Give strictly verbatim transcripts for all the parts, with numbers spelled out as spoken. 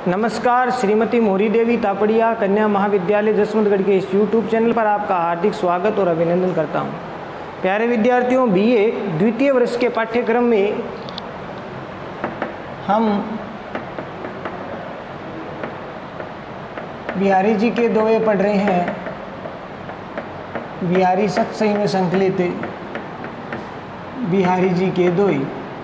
नमस्कार, श्रीमती मोहरी देवी तापड़िया कन्या महाविद्यालय जसवंतगढ़ के इस यूट्यूब चैनल पर आपका हार्दिक स्वागत और अभिनंदन करता हूं। प्यारे विद्यार्थियों, बीए द्वितीय वर्ष के पाठ्यक्रम में हम बिहारी जी के दोहे पढ़ रहे हैं। बिहारी सत्सई में संकलित बिहारी जी के दोहे।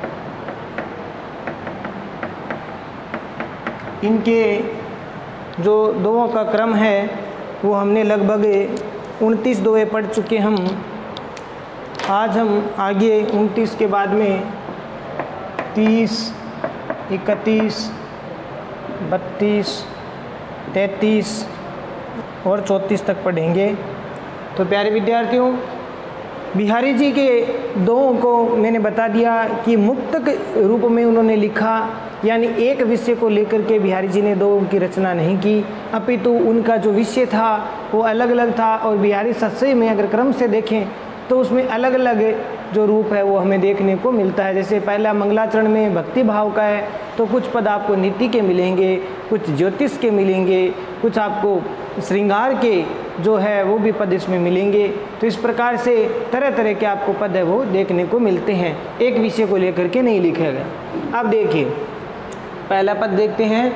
इनके जो दोहों का क्रम है वो हमने लगभग उनतीस दोहे पढ़ चुके। हम आज हम आगे उनतीस के बाद में तीस, इकतीस, बत्तीस, तैंतीस और चौंतीस तक पढ़ेंगे। तो प्यारे विद्यार्थियों, बिहारी जी के दोहों को मैंने बता दिया कि मुक्तक रूप में उन्होंने लिखा, यानी एक विषय को लेकर के बिहारी जी ने दोहों की रचना नहीं की, अपितु उनका जो विषय था वो अलग अलग था। और बिहारी सत्सई में अगर क्रम से देखें तो उसमें अलग अलग जो रूप है वो हमें देखने को मिलता है। जैसे पहला मंगलाचरण में भक्ति भाव का है तो कुछ पद आपको नीति के मिलेंगे, कुछ ज्योतिष के मिलेंगे, कुछ आपको श्रृंगार के जो है वो भी पद इसमें मिलेंगे। तो इस प्रकार से तरह तरह के आपको पद है वो देखने को मिलते हैं, एक विषय को लेकर के नहीं लिखा गया। अब देखिए पहला पद देखते हैं।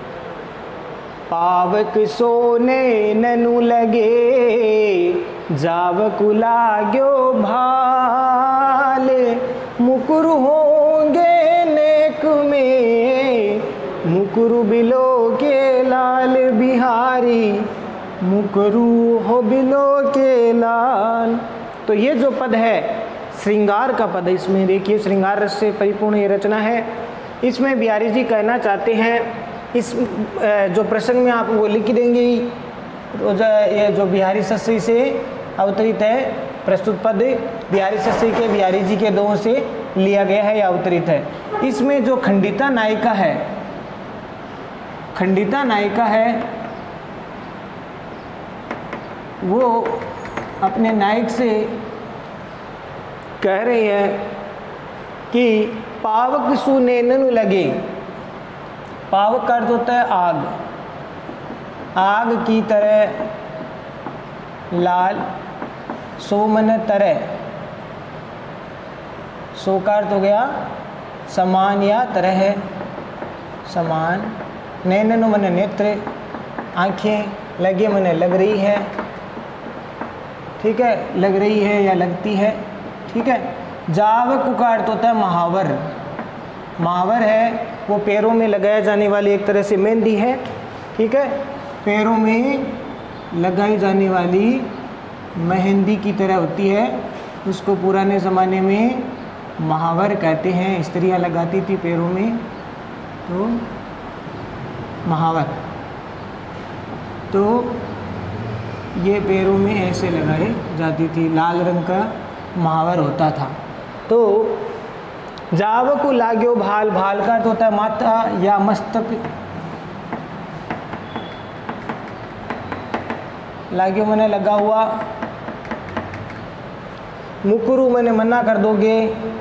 पावक सोने ननु लगे जावक लाग्यो भाल, मुकुरु होंगे नेक में मुकुरु बिलो के लाल, बिहारी मुकुरु हो बिलो के लाल। तो ये जो पद है श्रृंगार का पद है। इसमें देखिए श्रृंगार रस से परिपूर्ण ये रचना है। इसमें बिहारी जी कहना चाहते हैं, इस जो प्रसंग में आप वो लिख देंगे ही, तो जो ये जो बिहारी सत्सई से अवतरित है प्रस्तुत पद बिहारी सत्सई के बिहारी जी के दोहों से लिया गया है या अवतरित है। इसमें जो खंडिता नायिका है, खंडिता नायिका है वो अपने नायक से कह रही है कि पावक सुने ननु लगे। पावक का अर्थ होता है आग, आग की तरह लाल, सोमन तरह, सो का अर्थ हो गया समान या तरह है, समान। नैननु मन नेत्र, आँखें, लगे मन लग रही है, ठीक है, लग रही है या लगती है, ठीक है। जावक का अर्थ होता है महावर, महावर है वो पैरों में लगाया जाने वाली एक तरह से मेहंदी है, ठीक है, पैरों में लगाई जाने वाली मेहंदी की तरह होती है, उसको पुराने ज़माने में महावर कहते हैं। स्त्रियां लगाती थी पैरों में तो महावर, तो ये पैरों में ऐसे लगाई जाती थी, लाल रंग का महावर होता था। तो जावकु लाग्यो भाल, भाल का तो होता है माथा या मस्तक, लाग्यो मैंने लगा हुआ, मुकुरु मैंने मना कर दोगे,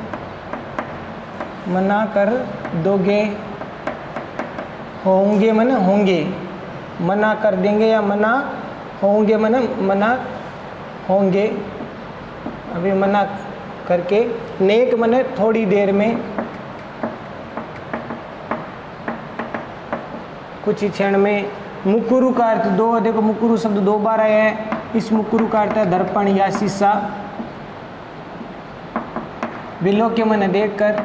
मना कर दोगे, होंगे मैंने होंगे, मना कर देंगे या मना होंगे मैंने मना होंगे, अभी मना करके। नेक मने थोड़ी देर में, कुछ ही क्षण में। मुकुरु का अर्थ दो, देखो मुकुरु शब्द दो बार आया है। इस मुकुरु का अर्थ है दर्पण या शीशा। बिलो के मने देखकर।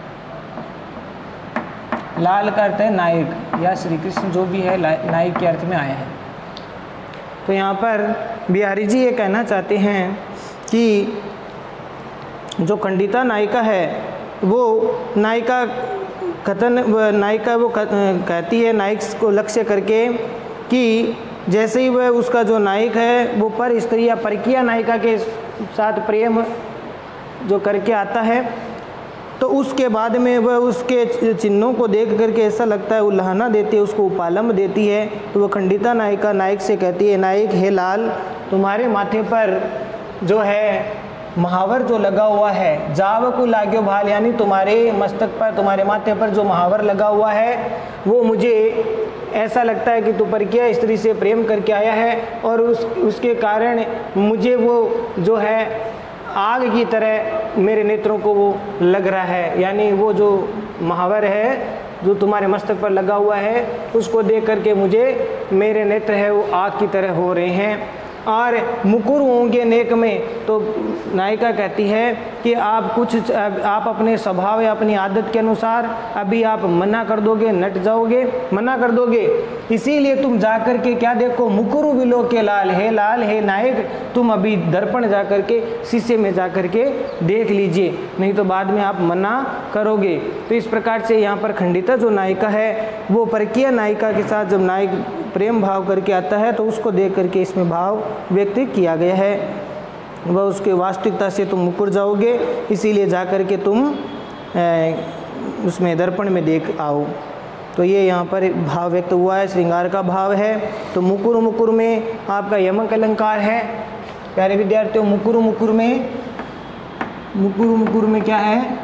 लाल का अर्थ है नायक या श्री कृष्ण, जो भी है नायक के अर्थ में आया है। तो यहाँ पर बिहारी जी ये कहना चाहते हैं कि जो खंडिता नायिका है वो नायिका कथन नायिका वो कहती है नायक को लक्ष्य करके कि जैसे ही वह उसका जो नायक है वो पर स्त्री या परकीय नायिका के साथ प्रेम जो करके आता है तो उसके बाद में वह उसके चिन्हों को देख करके ऐसा लगता है उल्हाना देती है, उसको उपालंब देती है। तो वह खंडिता नायिका नायक से कहती है, नायक हे लाल, तुम्हारे माथे पर जो है महावर जो लगा हुआ है, जावकु लाग्यो भाल, यानी तुम्हारे मस्तक पर, तुम्हारे माथे पर जो महावर लगा हुआ है वो मुझे ऐसा लगता है कि तू परकीय स्त्री से प्रेम करके आया है और उस उसके कारण मुझे वो जो है आग की तरह मेरे नेत्रों को वो लग रहा है। यानी वो जो महावर है जो तुम्हारे मस्तक पर लगा हुआ है उसको देख करके मुझे मेरे नेत्र है वो आग की तरह हो रहे हैं। और मुकुर होंगे नेक में, तो नायिका कहती है कि आप कुछ आप अपने स्वभाव या अपनी आदत के अनुसार अभी आप मना कर दोगे, नट जाओगे, मना कर दोगे, इसीलिए तुम जाकर के क्या देखो, मुकुरु बिलो के लाल है, लाल है नायक, तुम अभी दर्पण जा कर के शीशे में जा कर के देख लीजिए, नहीं तो बाद में आप मना करोगे। तो इस प्रकार से यहाँ पर खंडिता जो नायिका है वो परकीय नायिका के साथ जब नायक प्रेम भाव करके आता है तो उसको देख करके इसमें भाव व्यक्त किया गया है। वह उसके वास्तविकता से तुम मुकुर जाओगे, इसीलिए जा कर के तुम ए, उसमें दर्पण में देख आओ। तो ये यहाँ पर भाव व्यक्त हुआ है, श्रृंगार का भाव है। तो मुकुर मुकुर में आपका यमक अलंकार है। प्यारे विद्यार्थियों, मुकुर मुकुर में मुकुर मुकुर में क्या है,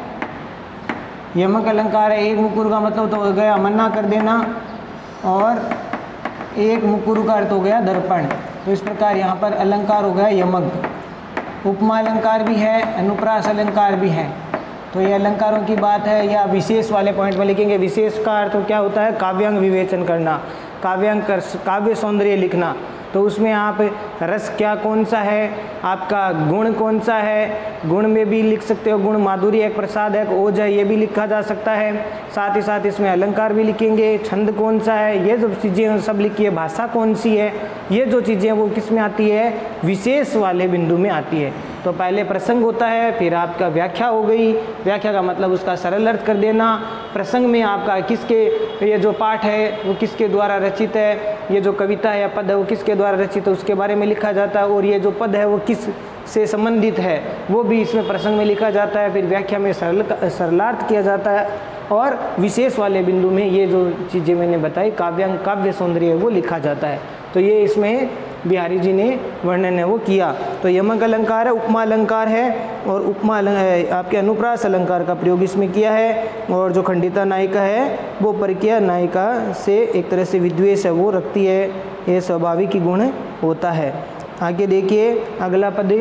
यमक अलंकार है। एक मुकुर का मतलब तो हो गया मन्ना कर देना और एक मुकुर का अर्थ हो गया दर्पण। तो इस प्रकार यहाँ पर अलंकार हो गया यमक। उपमा अलंकार भी है, अनुप्रास अलंकार भी है। तो ये अलंकारों की बात है, या विशेष वाले पॉइंट में लिखेंगे। विशेष का अर्थ तो क्या होता है, काव्यांग विवेचन करना, काव्यांग कर काव्य सौंदर्य लिखना। तो उसमें आप रस क्या कौन सा है, आपका गुण कौन सा है, गुण में भी लिख सकते हो, गुण माधुर्य एक प्रसाद है, ओज है, ये भी लिखा जा सकता है। साथ ही साथ इसमें अलंकार भी लिखेंगे, छंद कौन सा है, ये जो चीज़ें सब लिखी है, भाषा कौन सी है, ये जो चीज़ें वो किस में आती है, विशेष वाले बिंदु में आती है। तो पहले प्रसंग होता है, फिर आपका व्याख्या हो गई, व्याख्या का मतलब उसका सरल अर्थ कर देना। प्रसंग में आपका किसके, ये जो पाठ है वो किसके द्वारा रचित है, ये जो कविता है या पद है वो किसके द्वारा रचित है उसके बारे में लिखा जाता है, और ये जो पद है वो किस से संबंधित है वो भी इसमें प्रसंग में लिखा जाता है। फिर व्याख्या में सरल सरलार्थ किया जाता है, और विशेष वाले बिंदु में ये जो चीज़ें मैंने बताई काव्यांग काव्य सौंदर्य वो लिखा जाता है। तो ये इसमें बिहारी जी ने वर्णन है वो किया। तो यमक अलंकार है, उपमा अलंकार है, और उपमा आपके अनुप्रास अलंकार का प्रयोग इसमें किया है। और जो खंडिता नायिका है वो परकीय नायिका से एक तरह से विद्वेष है वो रखती है, ये स्वाभाविक ही गुण होता है। आगे देखिए अगला पद,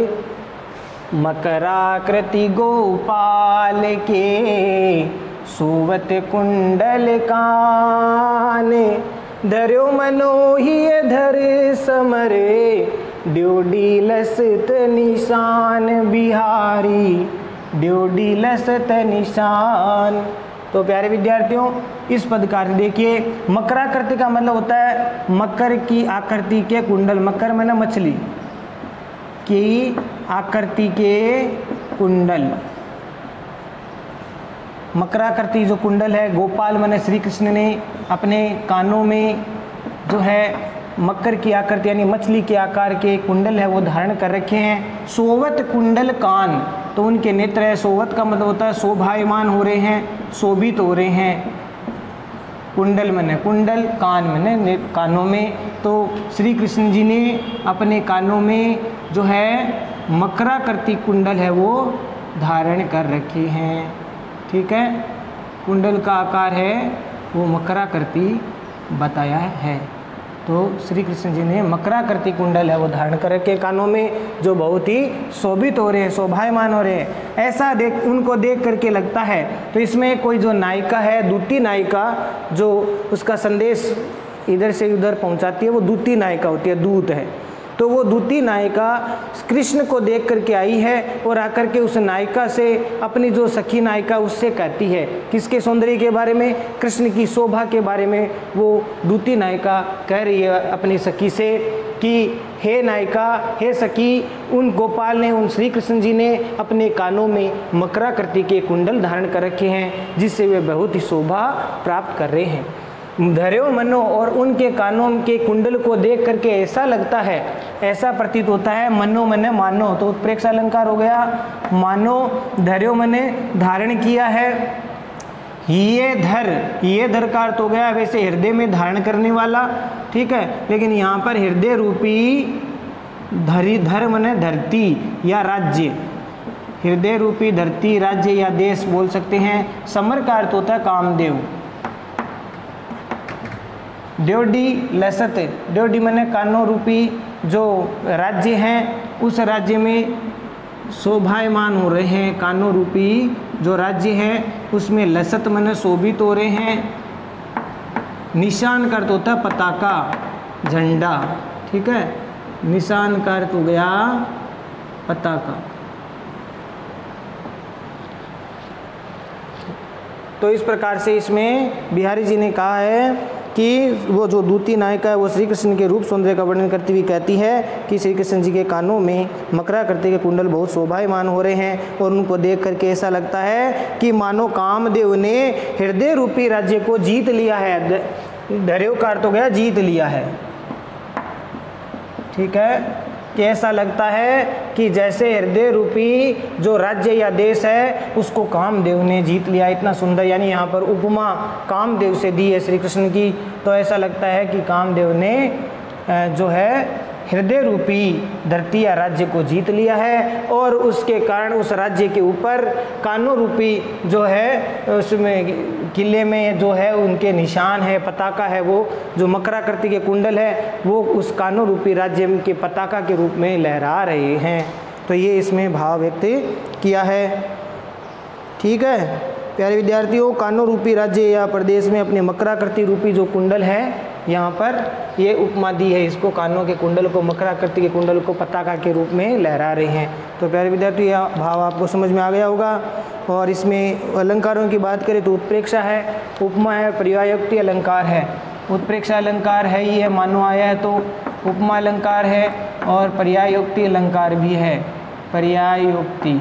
मकराकृति गोपाल के सुवत कुंडल कान, धर्यो मनोही धर समरे, ड्योडी लसत निशान बिहारी, ड्योडी लसत निशान। तो प्यारे विद्यार्थियों इस पद का अर्थ देखिए, मकराकृति का मतलब होता है मकर की आकृति के कुंडल, मकर में ना मछली की आकृति के कुंडल, मकराकृति जो कुंडल है, गोपाल माने श्री कृष्ण ने अपने कानों में जो है मकर की आकृति यानी मछली के आकार के कुंडल है वो धारण कर रखे हैं। सोवत कुंडल कान, तो उनके नेत्र है, सोवत का मतलब होता है शोभायमान हो रहे हैं, शोभित हो रहे हैं। कुंडल मने कुंडल, कान मने कानों में। तो श्री कृष्ण जी ने अपने कानों में जो है मकराकृति कुंडल है वो धारण कर रखे हैं। ठीक है, कुंडल का आकार है वो मकराकृति बताया है। तो श्री कृष्ण जी ने मकराकृति कुंडल है वो धारण कर रखे कानों में, जो बहुत ही शोभित हो रहे हैं, शोभायमान हो रहे हैं, ऐसा देख उनको देख करके लगता है। तो इसमें कोई जो नायिका है, दूती नायिका, जो उसका संदेश इधर से उधर पहुंचाती है वो दूती नायिका होती है, दूत है। तो वो दूती नायिका कृष्ण को देख करके आई है और आकर के उस नायिका से अपनी जो सखी नायिका उससे कहती है, किसके सौंदर्य के बारे में, कृष्ण की शोभा के बारे में वो दूती नायिका कह रही है अपनी सखी से कि हे नायिका, हे सखी, उन गोपाल ने, उन श्री कृष्ण जी ने अपने कानों में मकराकृति के कुंडल धारण कर रखे हैं जिससे वे बहुत ही शोभा प्राप्त कर रहे हैं। धर्यो मनो, और उनके कानों के कुंडल को देख करके ऐसा लगता है, ऐसा प्रतीत होता है, मनो मने मानो, तो उत्प्रेक्ष अलंकार हो गया, मानो धर्यो मने धारण किया है, ये धर, ये धर का अर्थ हो गया वैसे हृदय में धारण करने वाला, ठीक है, लेकिन यहाँ पर हृदय रूपी धरी, धर मने धरती या राज्य, हृदय रूपी धरती, राज्य या देश बोल सकते हैं। समर का अर्थ होता है कामदेव, ड्योढ़ी लसत, ड्योढ़ी माने कान्नो रूपी जो राज्य हैं उस राज्य में शोभायमान हो रहे हैं, कान्नो रूपी जो राज्य है उसमें लसत माने शोभित हो रहे हैं। निशान का अर्थ होता है पताका, झंडा, ठीक है, निशान का अर्थ हो गया पताका। तो इस प्रकार से इसमें बिहारी जी ने कहा है कि वो जो दूती नायिका है वो श्री कृष्ण के रूप सौंदर्य का वर्णन करती हुई कहती है कि श्री कृष्ण जी के कानों में मकराकृति के कुंडल बहुत शोभायमान हो रहे हैं और उनको देख करके ऐसा लगता है कि मानो कामदेव ने हृदय रूपी राज्य को जीत लिया है। धैर्य का अर्थ हो गया जीत लिया है, ठीक है, कि ऐसा लगता है कि जैसे हृदय रूपी जो राज्य या देश है उसको कामदेव ने जीत लिया। इतना सुंदर, यानी यहाँ पर उपमा कामदेव से दी है श्री कृष्ण की, तो ऐसा लगता है कि कामदेव ने जो है हृदय रूपी धरती या राज्य को जीत लिया है और उसके कारण उस राज्य के ऊपर कान्नो रूपी जो है उसमें किले में जो है उनके निशान है, पताका है, वो जो मकराकृति के कुंडल है वो उस कान्नो रूपी राज्य के पताका के रूप में लहरा रहे हैं। तो ये इसमें भाव व्यक्त किया है, ठीक है प्यारे विद्यार्थियों। कान्नो रूपी राज्य या प्रदेश में अपने मकराकृति रूपी जो कुंडल है, यहाँ पर ये उपमा दी है इसको, कानों के कुंडल को, मकराकृति के कुंडल को पताका के रूप में लहरा रहे हैं। तो प्यारे विद्यार्थी यह भाव आपको समझ में आ गया होगा। और इसमें अलंकारों की बात करें तो उत्प्रेक्षा है, उपमा है, पर्यायोक्ति अलंकार है। उत्प्रेक्षा अलंकार है ही है, मानो आया है तो उपमा अलंकार है और पर्यायोक्ति अलंकार भी है, पर्यायोक्ति।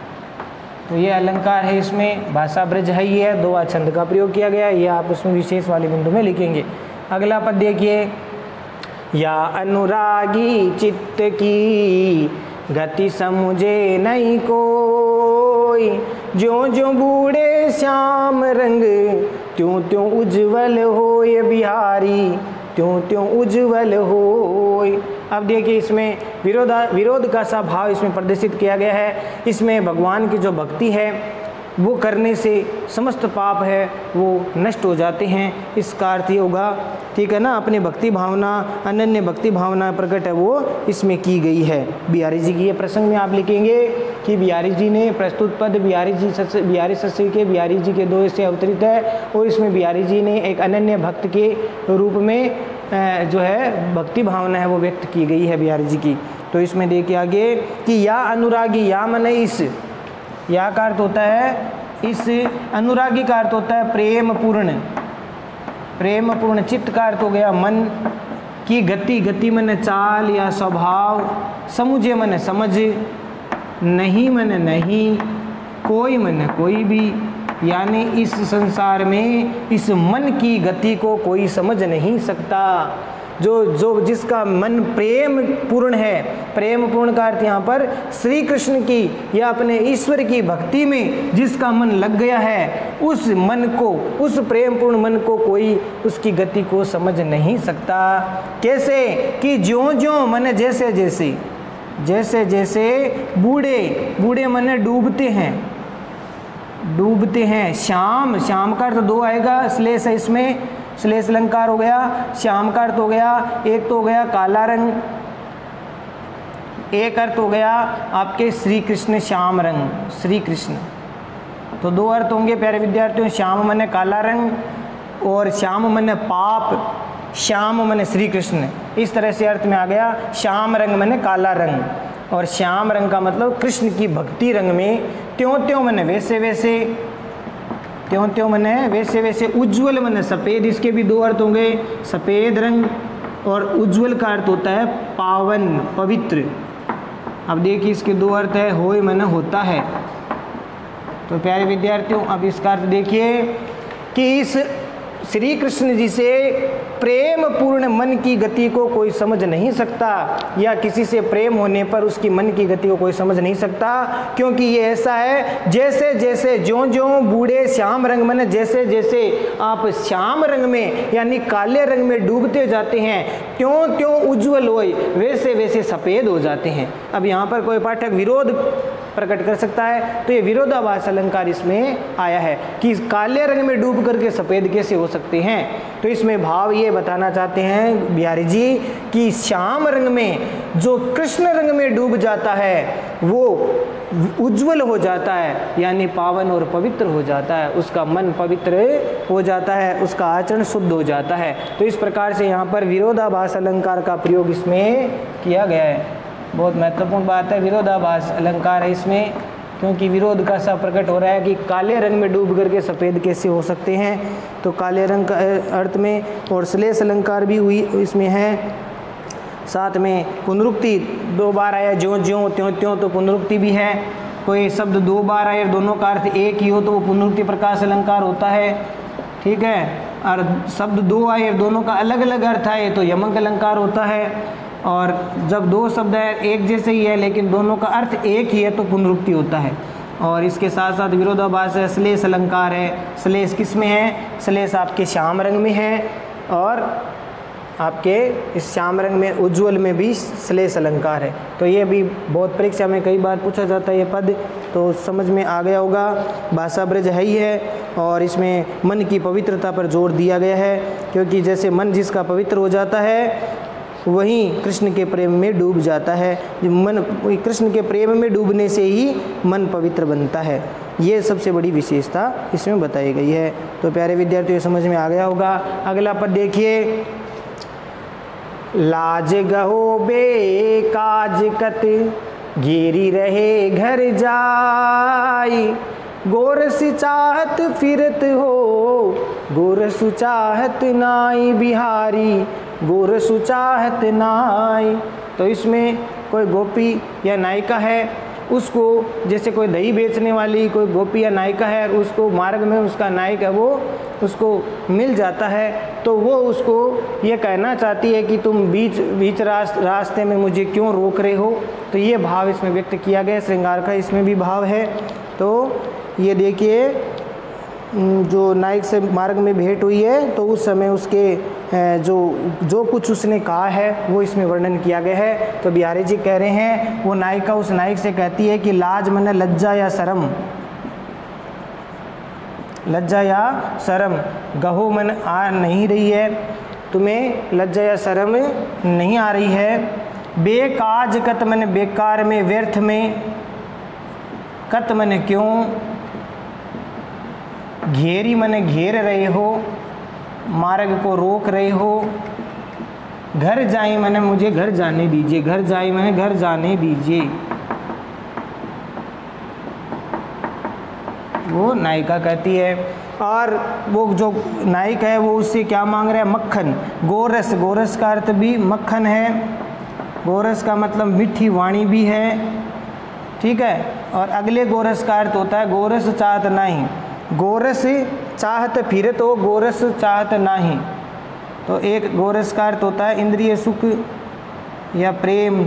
तो ये अलंकार है, इसमें भाषा ब्रज है ही है, दो छंद का प्रयोग किया गया है, ये आप उसमें विशेष वाले बिंदु में लिखेंगे। अगला पद देखिए, या अनुरागी चित्त की गति समझे नहीं कोई, ज्यों ज्यों बूढ़े श्याम रंग त्यों त्यों उज्ज्वल होय बिहारी, त्यों त्यों उज्ज्वल होय। अब देखिए इसमें विरोधा विरोध का सा भाव इसमें प्रदर्शित किया गया है। इसमें भगवान की जो भक्ति है वो करने से समस्त पाप है वो नष्ट हो जाते हैं, इसका अर्थ ये होगा, ठीक है ना। अपनी भक्ति भावना, अनन्य भक्ति भावना प्रकट है वो इसमें की गई है। बिहारी जी की ये प्रसंग में आप लिखेंगे कि बिहारी जी ने प्रस्तुत पद बिहारी जी सत्य बिहारी सत्य के बिहारी जी के दो से अवतरित है और इसमें बिहारी जी ने एक अनन्य भक्त के रूप में जो है भक्ति भावना है वो व्यक्त की गई है बिहारी जी की। तो इसमें देखिए आगे कि या अनुरागी, या माने इस, या का अर्थ होता है इस, अनुरागी का अर्थ होता है प्रेम पूर्ण, प्रेम पूर्ण। चित्त का अर्थ हो गया मन की गति, गति मन चाल या स्वभाव, समुझे मन समझ, नहीं मन नहीं, कोई मन कोई भी, यानी इस संसार में इस मन की गति को कोई समझ नहीं सकता। जो जो जिसका मन प्रेम पूर्ण है, प्रेम पूर्ण का अर्थ यहाँ पर श्री कृष्ण की या अपने ईश्वर की भक्ति में जिसका मन लग गया है, उस मन को, उस प्रेम पूर्ण मन को कोई उसकी गति को समझ नहीं सकता। कैसे कि ज्यों ज्यों मन जैसे जैसे जैसे जैसे बूढ़े, बूढ़े मन डूबते हैं, डूबते हैं। श्याम, श्याम का अर्थ दो आएगा, श्लेष है इसमें, श्लेष अलंकार हो गया। श्याम का अर्थ हो गया, एक तो हो गया काला रंग, एक अर्थ हो गया आपके श्री कृष्ण श्याम रंग, श्री कृष्ण। तो दो अर्थ होंगे प्यारे विद्यार्थियों, श्याम मने काला रंग और श्याम मने पाप, श्याम मने श्री कृष्ण। इस तरह से अर्थ में आ गया। श्याम रंग मने काला रंग और श्याम रंग का मतलब कृष्ण की भक्ति रंग में, त्यों त्यों मने वैसे वैसे, त्यों त्यों मने वैसे वैसे, उज्ज्वल मने सफ़ेद, इसके भी दो अर्थ होंगे, सफ़ेद रंग और उज्ज्वल का अर्थ होता है पावन पवित्र। अब देखिए इसके दो अर्थ है, होय मने होता है। तो प्यारे विद्यार्थियों अब इसका अर्थ देखिए कि इस श्री कृष्ण जी से प्रेम पूर्ण मन की गति को कोई समझ नहीं सकता, या किसी से प्रेम होने पर उसकी मन की गति को कोई समझ नहीं सकता, क्योंकि ये ऐसा है जैसे जैसे ज्यों ज्यों बूढ़े श्याम रंग में, जैसे जैसे आप श्याम रंग में यानी काले रंग में डूबते जाते हैं, त्यों त्यों उज्ज्वल होए, वैसे वैसे सफ़ेद हो जाते हैं। अब यहाँ पर कोई पाठक विरोध प्रकट कर सकता है। तो ये विरोधाभास अलंकार इसमें आया है कि काले रंग में डूब करके सफ़ेद कैसे हो सकते हैं। तो इसमें भाव ये बताना चाहते हैं बिहारी जी कि श्याम रंग में जो कृष्ण रंग में डूब जाता है वो उज्जवल हो जाता है, यानी पावन और पवित्र हो जाता है, उसका मन पवित्र हो जाता है, उसका आचरण शुद्ध हो जाता है। तो इस प्रकार से यहाँ पर विरोधाभास अलंकार का प्रयोग इसमें किया गया है। बहुत महत्वपूर्ण बात है, विरोधाभास अलंकार है इसमें, क्योंकि विरोध का सा प्रकट हो रहा है कि काले रंग में डूब करके सफ़ेद कैसे हो सकते हैं। तो काले रंग का अर्थ में, और श्लेष अलंकार भी हुई इसमें है। साथ में पुनरुक्ति दो बार आया, ज्यों ज्यों त्यों त्यों, तो पुनरुक्ति भी है। कोई शब्द दो बार आए और दोनों का अर्थ एक ही हो तो वो पुनरुक्ति प्रकाश अलंकार होता है, ठीक है। और शब्द दो आए और दोनों का अलग अलग अर्थ आए तो यमक अलंकार होता है। और जब दो शब्द है एक जैसे ही है लेकिन दोनों का अर्थ एक ही है तो पुनरुक्ति होता है। और इसके साथ साथ विरोधाभास है, श्लेष अलंकार है। श्लेष किस में है? श्लेष आपके श्याम रंग में है, और आपके इस श्याम रंग में उज्ज्वल में भी श्लेष अलंकार है। तो ये भी बहुत परीक्षा में कई बार पूछा जाता है ये पद, तो समझ में आ गया होगा। भाषा ब्रज है ही है, और इसमें मन की पवित्रता पर जोर दिया गया है, क्योंकि जैसे मन जिसका पवित्र हो जाता है वहीं कृष्ण के प्रेम में डूब जाता है। मन कृष्ण के प्रेम में डूबने से ही मन पवित्र बनता है। ये सबसे बड़ी विशेषता इसमें बताई गई है। तो प्यारे विद्यार्थियों समझ में आ गया होगा। अगला पद देखिए, लाज गहो बे काज कत घेरी रहे घर जाई, गोरस चाहत फिरत हो गोरस चाहत नाई बिहारी गोरस चाहत नाई। तो इसमें कोई गोपी या नायिका है, उसको जैसे कोई दही बेचने वाली कोई गोपी या नायिका है, उसको मार्ग में उसका नायक है वो उसको मिल जाता है, तो वो उसको ये कहना चाहती है कि तुम बीच बीच रास्त, रास्ते में मुझे क्यों रोक रहे हो। तो ये भाव इसमें व्यक्त किया गया, श्रृंगार का इसमें भी भाव है। तो ये देखिए, जो नायक से मार्ग में भेंट हुई है तो उस समय उसके जो जो कुछ उसने कहा है वो इसमें वर्णन किया गया है। तो बिहारी जी कह रहे हैं, वो नायिका उस नायक से कहती है कि लाज मन लज्जा या शर्म, लज्जा या शर्म गहो मन आ नहीं रही है, तुम्हें लज्जा या शर्म नहीं आ रही है। बेकाज कत मन बेकार में व्यर्थ में, कत मन क्यों, घेरी मन घेर रहे हो, मार्ग को रोक रहे हो। घर जाई मैंने मुझे घर जाने दीजिए, घर जाई मैंने घर जाने दीजिए। वो नायिका कहती है, और वो जो नायक है वो उससे क्या मांग रहा है? मक्खन। गोरस, गोरस का अर्थ भी मक्खन है, गोरस का मतलब मीठी वाणी भी है, ठीक है। और अगले गोरस का अर्थ होता है गोरस चाहत नहीं, गोरस चाहत फिर तो गोरस चाहत नहीं। तो एक गोरस का अर्थ होता है इंद्रिय सुख या प्रेम,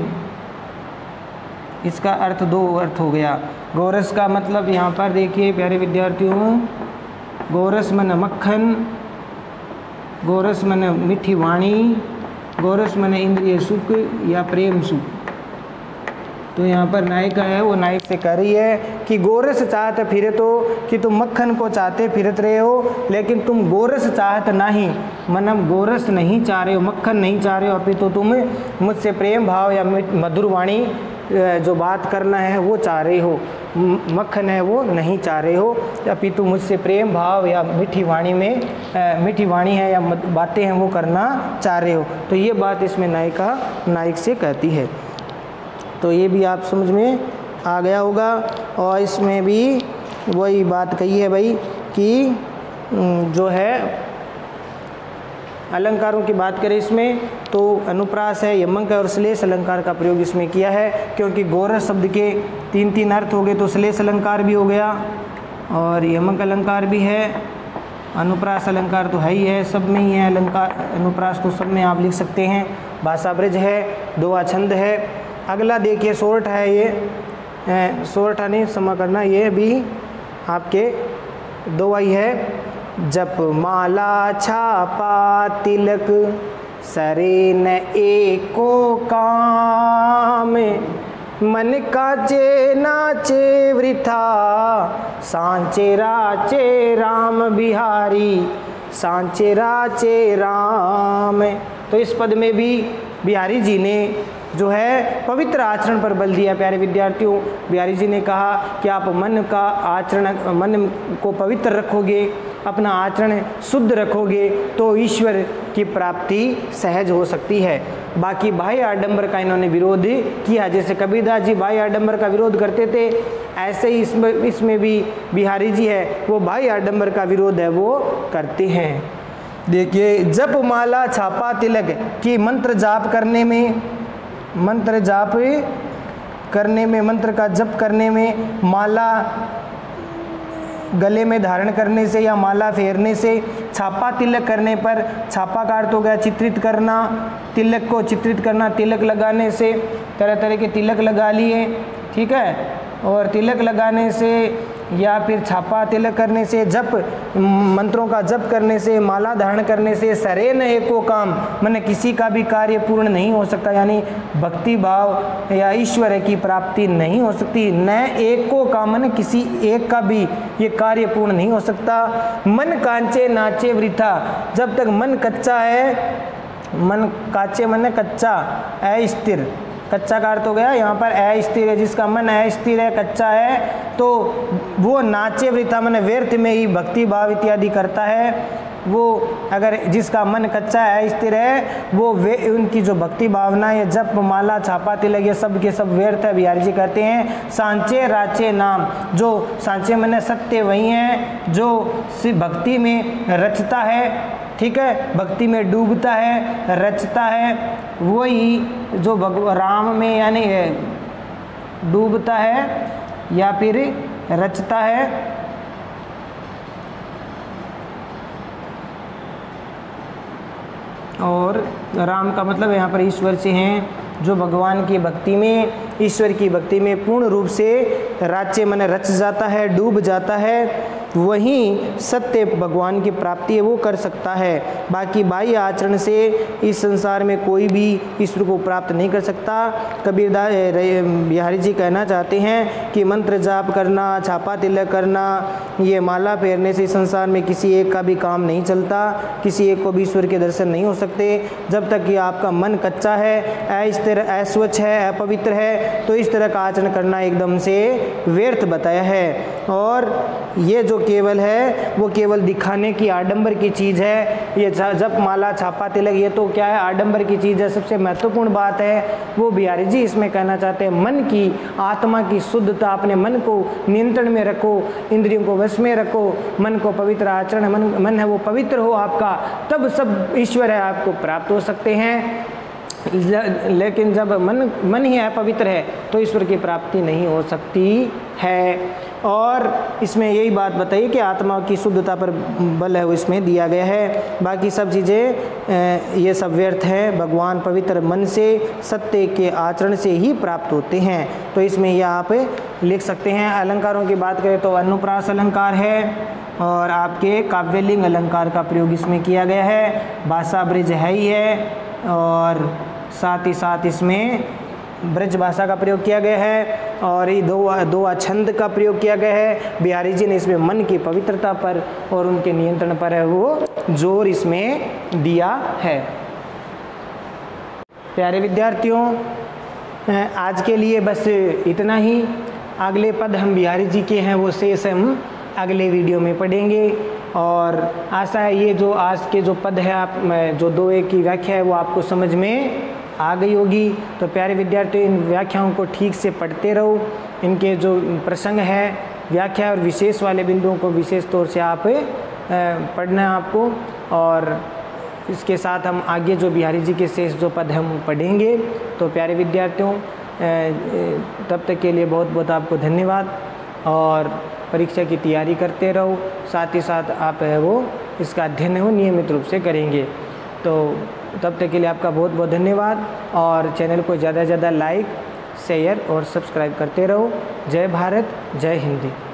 इसका अर्थ दो अर्थ हो गया। गोरस का मतलब यहाँ पर देखिए प्यारे विद्यार्थियों, गोरस मन मक्खन, गोरस मन मीठी वाणी, गोरस मन इंद्रिय सुख या प्रेम सुख। तो यहाँ पर नायिका है वो नायक से कह रही है कि गोरस चाहत फिरे तो, कि तुम मक्खन को चाहते फिरत रहे हो लेकिन तुम गोरस चाहत नहीं, मतलब गोरस नहीं चाह रहे हो, मक्खन नहीं चाह रहे हो, अभी तो तुम मुझसे प्रेम भाव या मधुर वाणी जो बात करना है वो चाह रहे हो, मक्खन है वो नहीं चाह रहे हो, अभी तुम मुझसे प्रेम भाव या मीठी वाणी में मीठी वाणी है या बातें हैं वो करना चाह रहे हो। तो ये बात इसमें नायिका नायक से कहती है। तो ये भी आप समझ में आ गया होगा। और इसमें भी वही बात कही है भाई कि जो है अलंकारों की बात करें इसमें तो अनुप्रास है, यमक है और श्लेष अलंकार का प्रयोग इसमें किया है, क्योंकि गोरस शब्द के तीन तीन अर्थ हो गए तो श्लेष अलंकार भी हो गया और यमक अलंकार भी है, अनुप्रास अलंकार तो है ही है, सब में ही है अलंकार, अनुप्रास तो सब में आप लिख सकते हैं। भाषा ब्रज है, दोहा छंद है। अगला देखिए सोरठ है, ये सोरठा नहीं क्षमा करना, ये भी आपके दोहा ही है। जप माला छापा तिलक सरे न एको काम, मन काचे नाचे वृथा, सांचे राचे राम बिहारी, सांचे राचे राम। तो इस पद में भी बिहारी जी ने जो है पवित्र आचरण पर बल दिया। प्यारे विद्यार्थियों, बिहारी जी ने कहा कि आप मन का आचरण, मन को पवित्र रखोगे, अपना आचरण शुद्ध रखोगे तो ईश्वर की प्राप्ति सहज हो सकती है। बाकी बाह्य आडंबर का इन्होंने विरोध किया। जैसे कबीरदास जी बाह्य आडंबर का विरोध करते थे, ऐसे ही इसमें इसमें भी बिहारी जी है वो बाह्य आडंबर का विरोध है वो करते हैं। देखिए, जप माला छापा तिलक की मंत्र जाप करने में, मंत्र जाप करने में, मंत्र का जप करने में, माला गले में धारण करने से या माला फेरने से, छापा तिलक करने पर, छापा का अर्थ हो गया चित्रित करना, तिलक को चित्रित करना, तिलक लगाने से, तरह तरह के तिलक लगा लिए, ठीक है, और तिलक लगाने से या फिर छापा तिलक करने से, जप मंत्रों का जप करने से, माला धारण करने से, सरे न एको काम, मैंने किसी का भी कार्य पूर्ण नहीं हो सकता, यानी भक्ति भाव या ईश्वर की प्राप्ति नहीं हो सकती। न एको काम, मैंने किसी एक का भी ये कार्य पूर्ण नहीं हो सकता। मन कांचे नाचे वृथा, जब तक मन कच्चा है, मन काचे मन कच्चा, अस्थिर, कच्चा का अर्थ हो गया यहाँ पर अस्थिर है, जिसका मन अस्थिर है, कच्चा है, तो वो नाचे वृथा मन व्यर्थ में ही भक्ति भाव इत्यादि करता है। वो अगर जिसका मन कच्चा है, स्थिर है, वो वे उनकी जो भक्ति भावना या जप माला छापा तिलक ये सब के सब व्यर्थ है। बिहारी जी कहते हैं सांचे राचे नाम, जो सांचे मन सत्य वही है जो भक्ति में रचता है, ठीक है, भक्ति में डूबता है, रचता है, वही जो भगवान राम में यानी डूबता है या फिर रचता है। और राम का मतलब यहाँ पर ईश्वर से हैं, जो भगवान की भक्ति में, ईश्वर की भक्ति में पूर्ण रूप से राज्य मन रच जाता है, डूब जाता है, वहीं सत्य भगवान की प्राप्ति है वो कर सकता है। बाकी बाह्य आचरण से इस संसार में कोई भी ईश्वर को प्राप्त नहीं कर सकता। कबीरदास बिहारी जी कहना चाहते हैं कि मंत्र जाप करना, छापा तिलक करना, ये माला फेरने से इस संसार में किसी एक का भी काम नहीं चलता, किसी एक को भी ईश्वर के दर्शन नहीं हो सकते जब तक कि आपका मन कच्चा है, अस्थिर, अस्वच्छ है, अपवित्र है, तो इस तरह का आचरण करना एकदम से व्यर्थ बताया है। और ये जो केवल है वो केवल दिखाने की आडंबर की चीज़ है। ये जप माला छापा तिलक ये तो क्या है, आडंबर की चीज़ है। सबसे महत्वपूर्ण बात है वो बिहारी जी इसमें कहना चाहते हैं, मन की, आत्मा की शुद्धता, अपने मन को नियंत्रण में रखो, इंद्रियों को वश में रखो, मन को पवित्र आचरण, मन मन है वो पवित्र हो आपका, तब सब ईश्वर है आपको प्राप्त हो सकते हैं। लेकिन जब मन मन ही अपवित्र है तो ईश्वर की प्राप्ति नहीं हो सकती है। और इसमें यही बात बताइए कि आत्मा की शुद्धता पर बल है वो इसमें दिया गया है। बाकी सब चीज़ें ये सब व्यर्थ है, भगवान पवित्र मन से, सत्य के आचरण से ही प्राप्त होते हैं। तो इसमें यह आप लिख सकते हैं। अलंकारों की बात करें तो अनुप्रास अलंकार है और आपके काव्यलिंग अलंकार का प्रयोग इसमें किया गया है। भाषा ब्रज है ही है और साथ ही साथ इसमें ब्रज भाषा का प्रयोग किया गया है और ये दो दो छंद का प्रयोग किया गया है। बिहारी जी ने इसमें मन की पवित्रता पर और उनके नियंत्रण पर है वो जोर इसमें दिया है। प्यारे विद्यार्थियों, आज के लिए बस इतना ही। अगले पद हम बिहारी जी के हैं वो शेष हम अगले वीडियो में पढ़ेंगे। और आशा है ये जो आज के जो पद है आप जो दो एक की व्याख्या है वो आपको समझ में आ गई होगी। तो प्यारे विद्यार्थी, इन व्याख्याओं को ठीक से पढ़ते रहो। इनके जो प्रसंग है, व्याख्या और विशेष वाले बिंदुओं को विशेष तौर से आप पढ़ना है आपको। और इसके साथ हम आगे जो बिहारी जी के शेष जो पद हम पढ़ेंगे। तो प्यारे विद्यार्थियों, तब तक के लिए बहुत बहुत आपको धन्यवाद और परीक्षा की तैयारी करते रहो। साथ ही साथ आप है वो इसका अध्ययन है वो नियमित रूप से करेंगे। तो तब तक के लिए आपका बहुत बहुत धन्यवाद और चैनल को ज़्यादा से ज़्यादा लाइक, शेयर और सब्सक्राइब करते रहो। जय भारत, जय हिंदी।